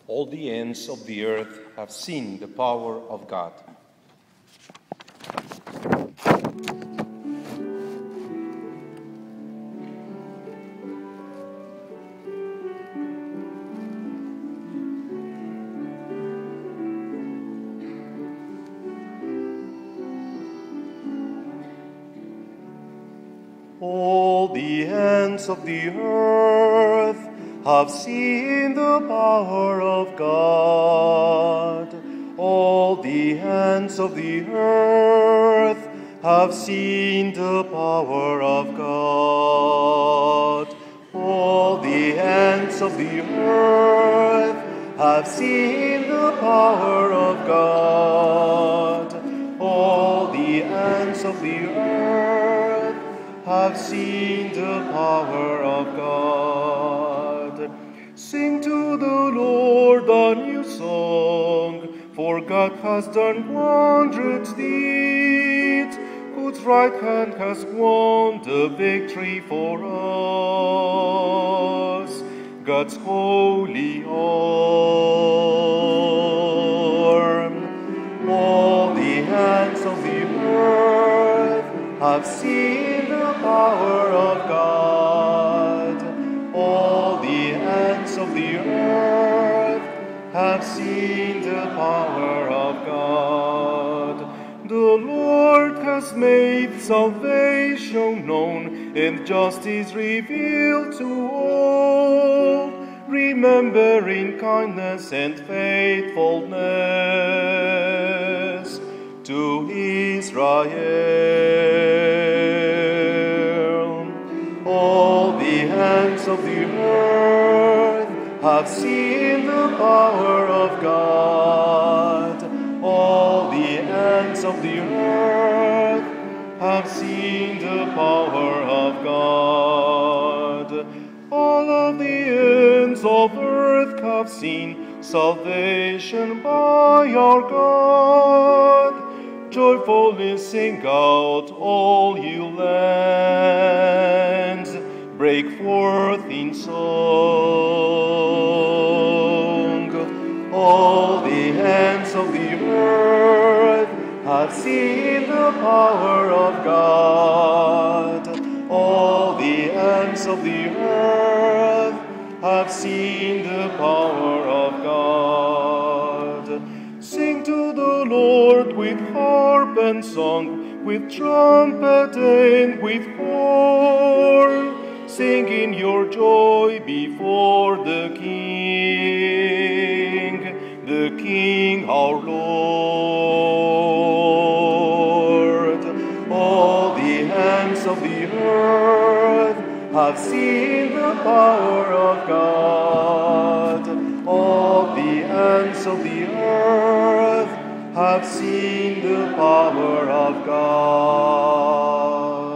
All the ends of the earth have seen the power of God. All the ends of the earth have seen the power of God. All the ends of the earth have seen the power of God. All the ends of the earth have seen the power of God. All the ends of the earth have seen the power of God. Sing to the Lord a new song, for God has done wondrous deeds, whose right hand has won the victory for us. God's holy arm. All the hands of the earth have seen the power of God. All the ends of the earth have seen the power of God. The Lord has made salvation known and justice revealed to all, remembering kindness and faithfulness to Israel. All the hands of the earth have seen the power of God. All the ends of the earth have seen the power of God. All of the ends of earth have seen salvation by our God. Joyfully sing out, all you lands, break forth in song. All the hands of the earth have seen the power of God. All the ends of the earth have seen the power of God. Sing to the Lord with harp and song, with trumpet and with horn. Sing in your joy before the King our Lord. All the hands of the earth have seen the power of God. All the ends of the earth have seen the power of God.